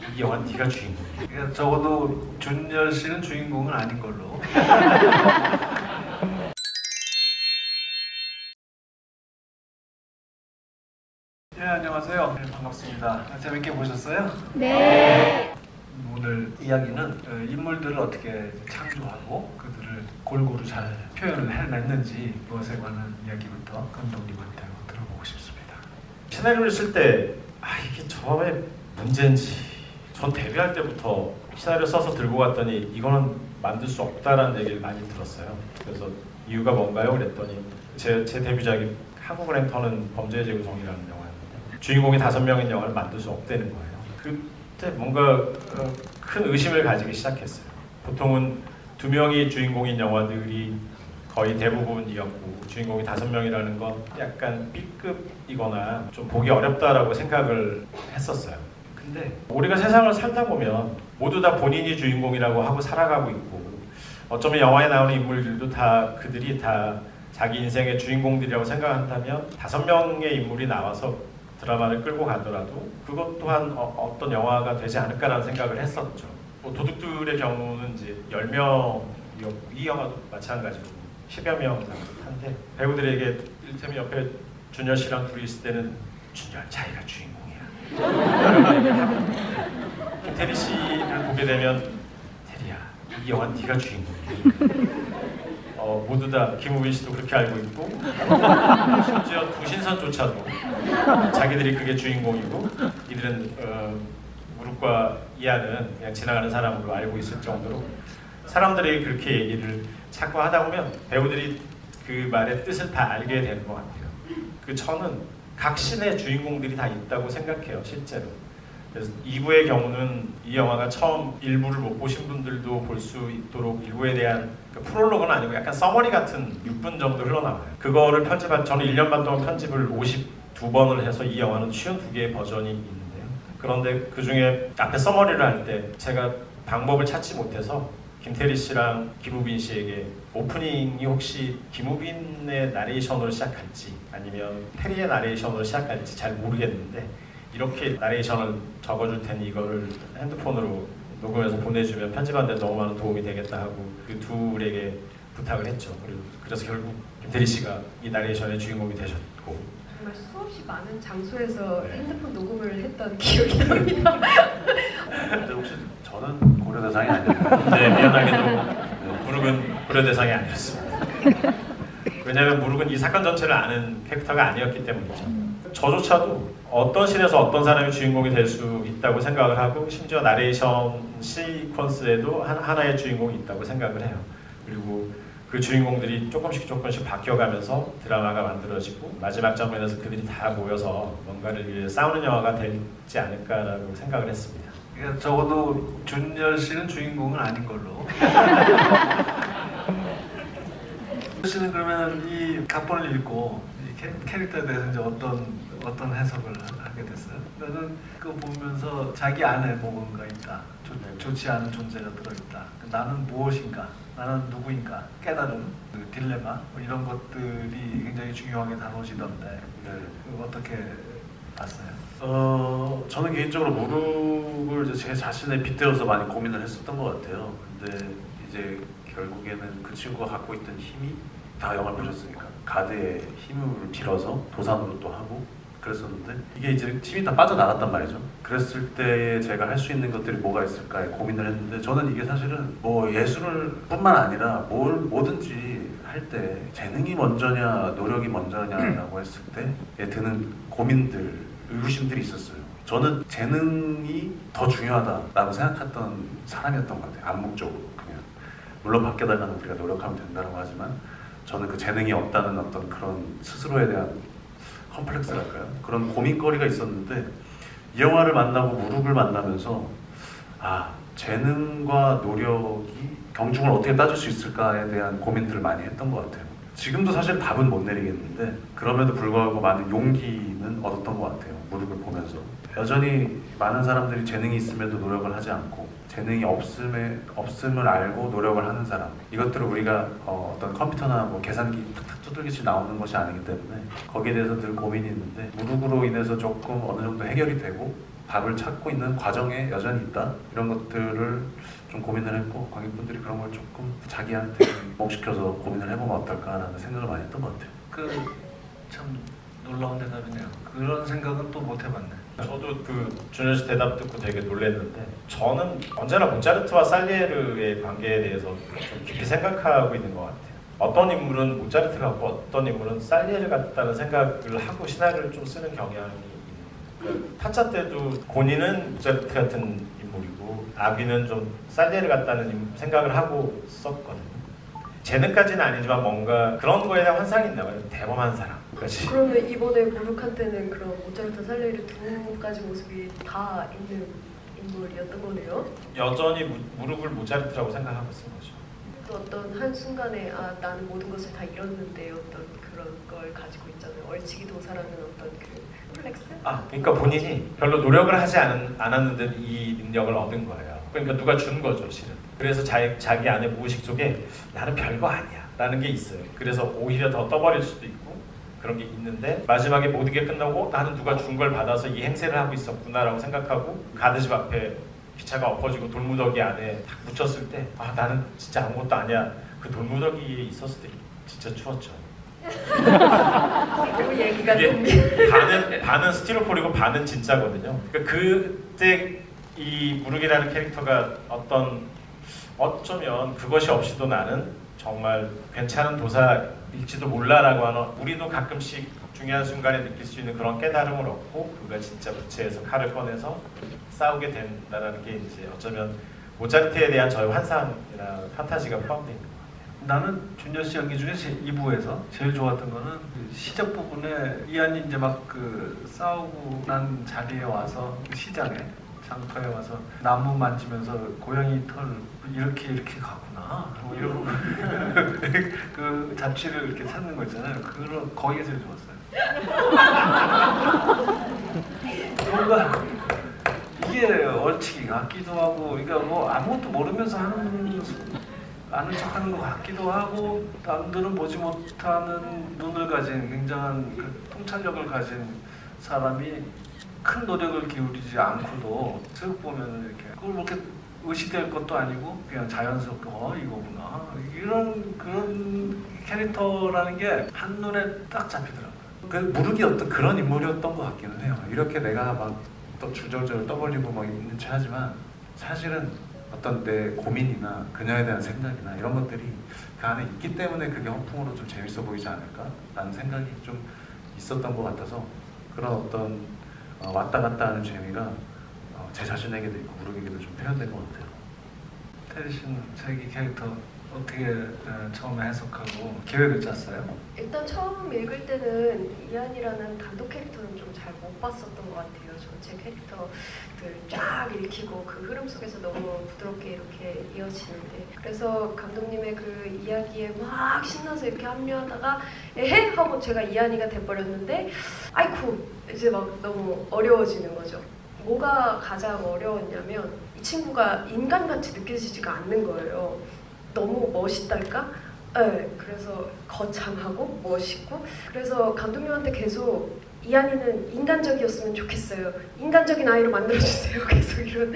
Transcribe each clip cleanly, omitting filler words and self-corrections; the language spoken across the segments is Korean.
이 영화 네가 주인공이야. 그러니까 적어도 준열 씨는 주인공은 아닌 걸로. 예, 안녕하세요. 네, 반갑습니다. 재밌게 보셨어요? 네. 오늘 이야기는 인물들을 어떻게 창조하고 그들을 골고루 잘 표현을 해냈는지 그것에 관한 이야기부터 감독님한테 들어보고 싶습니다. 시나리오를 쓸 때 이게 처음에 문제인지 전 데뷔할 때부터 시나리오 써서 들고 갔더니 이거는 만들 수 없다라는 얘기를 많이 들었어요. 그래서 이유가 뭔가요? 그랬더니 제 데뷔작이 한국을 행터는 범죄의 재구성이라는 영화였는데 주인공이 5명인 영화를 만들 수 없다는 거예요. 그때 뭔가 큰 의심을 가지기 시작했어요. 보통은 2명이 주인공인 영화들이 거의 대부분이었고 주인공이 5명이라는 건 약간 B급이거나 좀 보기 어렵다라고 생각을 했었어요. 근데 우리가 세상을 살다 보면 모두 다 본인이 주인공이라고 하고 살아가고 있고 어쩌면 영화에 나오는 인물들도 다 그들이 다 자기 인생의 주인공들이라고 생각한다면 5명의 인물이 나와서 드라마를 끌고 가더라도 그것 또한 어떤 영화가 되지 않을까라는 생각을 했었죠. 도둑들의 경우는 이제 10명, 이 영화도 마찬가지고 10여 명 한데 배우들에게 이를테면 옆에 준열 씨랑 둘이 있을 때는 준열 자기가 주인공이야. 김태리 씨를 보게 되면 태리야 이 영화 네가 주인공이야. 모두 다 김우빈 씨도 그렇게 알고 있고 심지어 두신선조차도 자기들이 그게 주인공이고 이들은 무릎과 이하는 그냥 지나가는 사람으로 알고 있을 정도로 사람들이 그렇게 얘기를 자꾸 하다 보면 배우들이 그 말의 뜻을 다 알게 되는 것 같아요. 저는 각 신의 주인공들이 다 있다고 생각해요, 실제로. 그래서 2부의 경우는 이 영화가 처음 1부를 못 보신 분들도 볼 수 있도록 1부에 대한 프롤로그는 아니고 약간 서머리 같은 6분 정도 흘러나와요. 그거를 저는 1년 반 동안 편집을 52번을 해서 이 영화는 52개의 버전이 있는데요. 그런데 그 중에 앞에 서머리를 할 때 제가 방법을 찾지 못해서 김태리 씨랑 김우빈 씨에게 오프닝이 혹시 김우빈의 나레이션으로 시작할지 아니면 태리의 나레이션으로 시작할지 잘 모르겠는데 이렇게 나레이션을 적어줄 테니 이거를 핸드폰으로 녹음해서 보내주면 편집하는 데 너무 많은 도움이 되겠다 하고 그 둘에게 부탁을 했죠. 그래서 결국 김태리 씨가 이 나레이션의 주인공이 되셨고 정말 수없이 많은 장소에서 네. 핸드폰 녹음을 했던 기억이 납니다. 근데 혹시 저는 고려 대상이 아니에요? 네, 미안하게도 무룩은 고려 대상이 아니었습니다. 왜냐하면 무룩은 이 사건 전체를 아는 캐릭터가 아니었기 때문이죠. 저조차도 어떤 신에서 어떤 사람이 주인공이 될 수 있다고 생각을 하고 심지어 나레이션 시퀀스에도 하나의 주인공이 있다고 생각을 해요. 그리고 그 주인공들이 조금씩 바뀌어가면서 드라마가 만들어지고 마지막 장면에서 그들이 다 모여서 뭔가를 위해 싸우는 영화가 되지 않을까라고 생각을 했습니다. 그러니까 적어도 준열 씨는 주인공은 아닌 걸로. 씨는 그러면 이 각본을 읽고 이 캐릭터에 대해서 이제 어떤 해석을 하게 됐어요? 나는 그거 보면서 자기 안에 뭔가 있다. 좋지 않은 존재가 들어있다. 나는 무엇인가? 나는 누구인가? 깨달음, 그 딜레마 뭐 이런 것들이 굉장히 중요하게 다뤄지던데 어떻게 봤어요? 저는 개인적으로 무릎을 이제 제 자신에 빗대어서 많이 고민을 했었던 것 같아요. 근데 이제 결국에는 그 친구가 갖고 있던 힘이 다 영화를 보셨으니까 가드의 힘을 빌어서 도산으로 또 하고 그랬었는데 이게 이제 팀이 다 빠져나갔단 말이죠. 그랬을 때 제가 할 수 있는 것들이 뭐가 있을까 고민을 했는데 저는 이게 사실은 뭐 예술을 뿐만 아니라 뭐든지 할 때 재능이 먼저냐 노력이 먼저냐라고 했을 때에 드는 고민들, 의구심들이 있었어요. 저는 재능이 더 중요하다라고 생각했던 사람이었던 것 같아요. 암묵적으로 그냥. 물론 밖에 나가는 우리가 노력하면 된다고 하지만 저는 그 재능이 없다는 어떤 그런 스스로에 대한 컴플렉스랄까요? 그런 고민거리가 있었는데 이 영화를 만나고 무릎을 만나면서 재능과 노력이 경중을 어떻게 따질 수 있을까에 대한 고민들을 많이 했던 것 같아요. 지금도 사실 답은 못 내리겠는데 그럼에도 불구하고 많은 용기 재미는 얻었던 것 같아요. 무릎을 보면서 여전히 많은 사람들이 재능이 있음에도 노력을 하지 않고 재능이 없음을 알고 노력을 하는 사람, 이것들을 우리가 어떤 컴퓨터나 뭐 계산기 툭툭 두들기씩 나오는 것이 아니기 때문에 거기에 대해서 늘 고민이 있는데 무릎으로 인해서 조금 어느 정도 해결이 되고 답을 찾고 있는 과정에 여전히 있다, 이런 것들을 좀 고민을 했고, 관객분들이 그런 걸 조금 자기한테 목시켜서 고민을 해보면 어떨까라는 생각을 많이 했던 것 같아요. 그 참 놀라운 대답이네요. 그런 생각은 또 못 해봤네. 저도 그 준현 씨 대답 듣고 되게 놀랐는데, 저는 언제나 모차르트와 살리에르의 관계에 대해서 좀 깊이 생각하고 있는 것 같아요. 어떤 인물은 모차르트 같고 어떤 인물은 살리에르 같다는 생각을 하고 시나리오를 좀 쓰는 경향이 있는. 그 타짜 때도 고니는 모차르트 같은 인물이고 아귀는 좀 살리에르 같다는 생각을 하고 썼거든요. 재능까지는 아니지만 뭔가 그런 거에 대한 환상이 있나 봐요. 대범한 사람. 그렇지. 그러면 이번에 무룩한테는 그런 모차르트, 살리에르 두 가지 모습이 다 있는 인물이었던 거네요. 여전히 무릎을 모차르트라고 생각하고 쓴 거죠. 또 어떤 한 순간에 나는 모든 것을 다 잃었는데 어떤 그런 걸 가지고 있잖아요. 얼치기 도사라는 어떤 그 콤플렉스? 그러니까 본인이 별로 노력을 하지 않았는데 이 능력을 얻은 거예요. 그러니까 누가 준 거죠, 실은. 그래서 자기 안에 무의식 속에 나는 별거 아니야 라는 게 있어요. 그래서 오히려 더 떠버릴 수도 있고 그런 게 있는데, 마지막에 모든 게 끝나고 나는 누가 준 걸 받아서 이 행세를 하고 있었구나 라고 생각하고 가드집 앞에 기차가 엎어지고 돌무더기 안에 딱 묻혔을 때 나는 진짜 아무것도 아니야. 그 돌무더기에 있었을 때 진짜 추웠죠. 그 얘기가 이게 반은 스티로폴이고 반은 진짜거든요. 그러니까 그때 이 무르기라는 캐릭터가 어쩌면 그것이 없이도 나는 정말 괜찮은 도사일지도 몰라라고 하는, 우리도 가끔씩 중요한 순간에 느낄 수 있는 그런 깨달음을 얻고 그가 진짜 부채에서 칼을 꺼내서 싸우게 된다는 게 이제 어쩌면 모차르트에 대한 저의 환상이나 판타지가 포함되어 있는 것 같아요. 나는 준현 씨 연기 중에 2부에서 제일 좋았던 거는 그 시작 부분에 이한이 이제 막 그 싸우고 난 자리에 와서 그 시장에 장터에 와서 나무 만지면서 고양이 털 이렇게 가구나 뭐 이러고 그 잡지를 이렇게 찾는 거 있잖아요. 거기가 제일 좋았어요. 뭔가 이게 얼치기 같기도 하고, 그러니까 뭐 아무것도 모르면서 아는 척하는 것 같기도 하고, 남들은 보지 못하는 눈을 가진 굉장한 그 통찰력을 가진 사람이 큰 노력을 기울이지 않고도 쓱 보면 이렇게 그걸 그렇게 의식될 것도 아니고 그냥 자연스럽게 이거구나, 이런 그런 캐릭터라는 게 한눈에 딱 잡히더라고요. 그 무르기 어떤 그런 인물이었던 것 같기는 해요. 이렇게 내가 막 또 주저주저 떠벌리고 막 있는 체 하지만 사실은 어떤 내 고민이나 그녀에 대한 생각이나 이런 것들이 그 안에 있기 때문에 그게 허풍으로 좀 재밌어 보이지 않을까라는 생각이 좀 있었던 것 같아서, 그런 어떤 왔다 갔다 하는 재미가 제 자신에게도 있고 무르기에게도 좀 표현된 것 같아요. 테리 씨는 자기 캐릭터 어떻게 처음에 해석하고 계획을 짰어요? 일단 처음 읽을 때는 이한이라는 단독 캐릭터는 좀 잘 못 봤었던 것 같아요. 전체 캐릭터들 쫙 읽히고 그 흐름 속에서 너무 부드럽게 이렇게 이어지는데, 그래서 감독님의 그 이야기에 막 신나서 이렇게 합류하다가 에헤? 하고 제가 이한이가 돼버렸는데, 아이쿠 이제 막 너무 어려워지는 거죠. 뭐가 가장 어려웠냐면 이 친구가 인간같이 느껴지지가 않는 거예요. 너무 멋있달까? 네, 그래서 거창하고 멋있고, 그래서 감독님한테 계속 이한이는 인간적이었으면 좋겠어요. 인간적인 아이로 만들어주세요. 계속 이런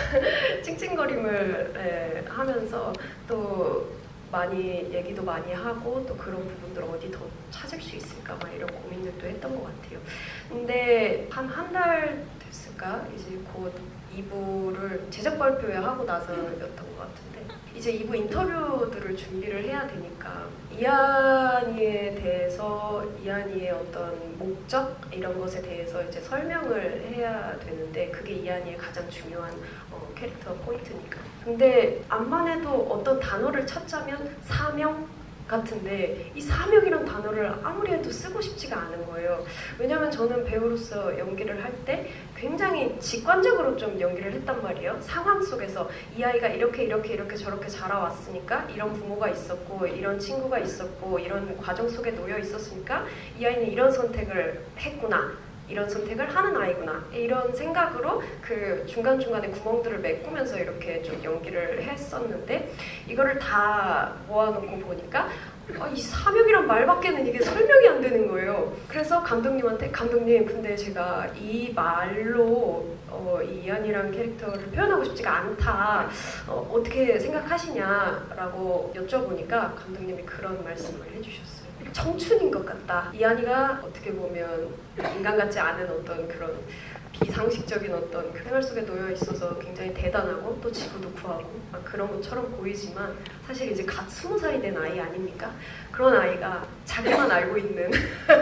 찡찡거림을 하면서 또 많이 얘기도 많이 하고, 또 그런 부분들 어디 더 찾을 수 있을까 막 이런 고민들도 했던 것 같아요. 근데 한 달 됐을까? 이제 곧 2부를 제작 발표회 하고 나서였던 것 같은데, 이제 2부 인터뷰들을 준비를 해야 되니까 이한이에 대해서, 이한이의 어떤 목적 이런 것에 대해서 이제 설명을 해야 되는데, 그게 이한이의 가장 중요한 캐릭터 포인트니까. 근데 암만 해도 어떤 단어를 찾자면 사명 같은데, 이 사명이란 단어를 아무리 해도 쓰고 싶지가 않은 거예요. 왜냐면 저는 배우로서 연기를 할 때 굉장히 직관적으로 좀 연기를 했단 말이에요. 상황 속에서 이 아이가 이렇게 저렇게 자라왔으니까, 이런 부모가 있었고 이런 친구가 있었고 이런 과정 속에 놓여 있었으니까 이 아이는 이런 선택을 했구나, 이런 선택을 하는 아이구나 이런 생각으로 그 중간중간에 구멍들을 메꾸면서 이렇게 좀 연기를 했었는데 이거를 다 모아놓고 보니까 이 사명이란 말밖에는 이게 설명이 안 되는 거예요. 그래서 감독님한테 감독님 근데 제가 이 말로 이 이안이라는 캐릭터를 표현하고 싶지가 않다. 어떻게 생각하시냐라고 여쭤보니까 감독님이 그런 말씀을 해주셨어요. 청춘인 것 같다. 이안이가 어떻게 보면 인간 같지 않은 어떤 그런 비상식적인 어떤 그 생활 속에 놓여 있어서 굉장히 대단하고 또 지구도 구하고 그런 것처럼 보이지만 사실 이제 갓 20살이 된 아이 아닙니까? 그런 아이가 자기만 알고 있는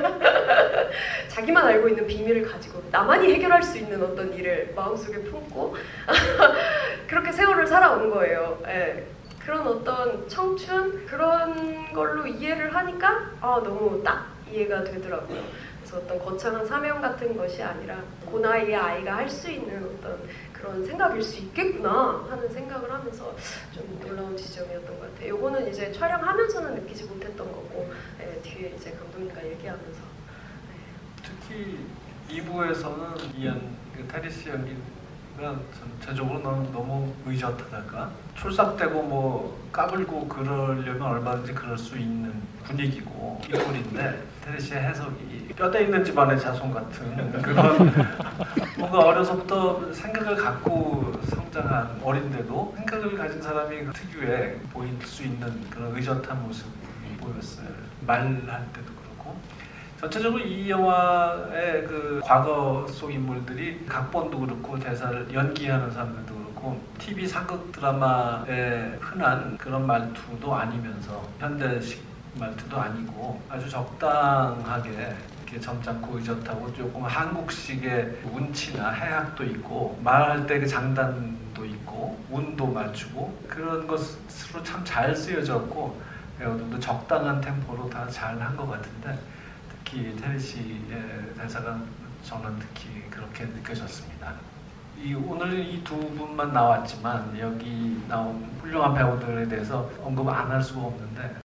자기만 알고 있는 비밀을 가지고 나만이 해결할 수 있는 어떤 일을 마음속에 품고 그렇게 세월을 살아온 거예요. 예. 그런 어떤 청춘 그런 걸로 이해를 하니까 너무 딱 이해가 되더라고요. 그래서 어떤 거창한 사명 같은 것이 아니라 그 나이에 아이가 할 수 있는 어떤 그런 생각일 수 있겠구나 하는 생각을 하면서 좀 놀라운 지점이었던 것 같아요. 요거는 이제 촬영하면서는 느끼지 못했던 거고 뒤에 이제 감독님과 얘기하면서 특히 2부에서는 이안 테리스 연기가 전체적으로 너무 의젓하달까 촐싹대고 뭐 까불고 그러려면 얼마든지 그럴 수 있는 분위기고 인물인데 테리스의 해석이 뼈대 있는 집안의 자손 같은 그런 뭔가 어려서부터 생각을 갖고 성장한 어린데도 생각을 가진 사람이 그 특유의 보일 수 있는 그런 의젓한 모습이 보였어요. 말할 때도 그렇고 전체적으로 이 영화의 그 과거 속 인물들이 각본도 그렇고 대사를 연기하는 사람들도 그렇고 TV 상극 드라마의 흔한 그런 말투도 아니면서 현대식 말투도 아니고 아주 적당하게 이렇게 점잖고 의젓하고 조금 한국식의 운치나 해학도 있고 말할 때 그 장단도 있고 운도 맞추고 그런 것으로 참 잘 쓰여졌고 배우들도 적당한 템포로 다 잘 한 것 같은데 특히 테리 씨의 대사가 저는 특히 그렇게 느껴졌습니다. 오늘 이 두 분만 나왔지만 여기 나온 훌륭한 배우들에 대해서 언급 안 할 수가 없는데